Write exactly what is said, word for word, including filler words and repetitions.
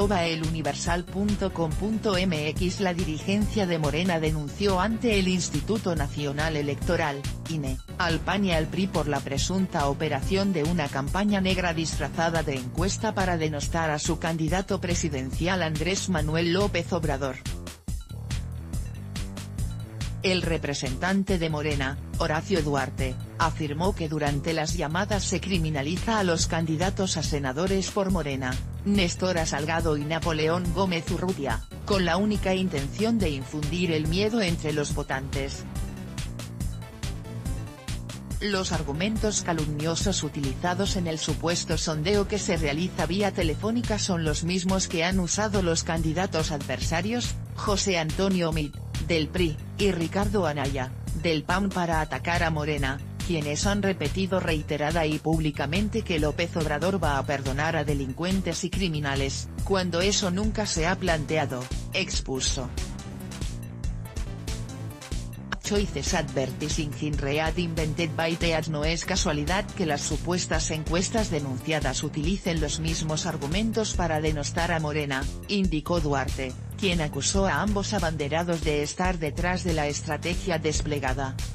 arroba eluniversal punto com punto mx. La dirigencia de Morena denunció ante el Instituto Nacional Electoral, I N E, al P A N y al P R I por la presunta operación de una campaña negra disfrazada de encuesta para denostar a su candidato presidencial Andrés Manuel López Obrador. El representante de Morena, Horacio Duarte, afirmó que durante las llamadas se criminaliza a los candidatos a senadores por Morena, Néstor Salgado y Napoleón Gómez Urrutia, con la única intención de infundir el miedo entre los votantes. Los argumentos calumniosos utilizados en el supuesto sondeo que se realiza vía telefónica son los mismos que han usado los candidatos adversarios, José Antonio Meade, del P R I, y Ricardo Anaya, del P A N, para atacar a Morena, quienes han repetido reiterada y públicamente que López Obrador va a perdonar a delincuentes y criminales, cuando eso nunca se ha planteado, expuso. Choices Advertising in Read Invented by Tead. No es casualidad que las supuestas encuestas denunciadas utilicen los mismos argumentos para denostar a Morena, indicó Duarte, quien acusó a ambos abanderados de estar detrás de la estrategia desplegada.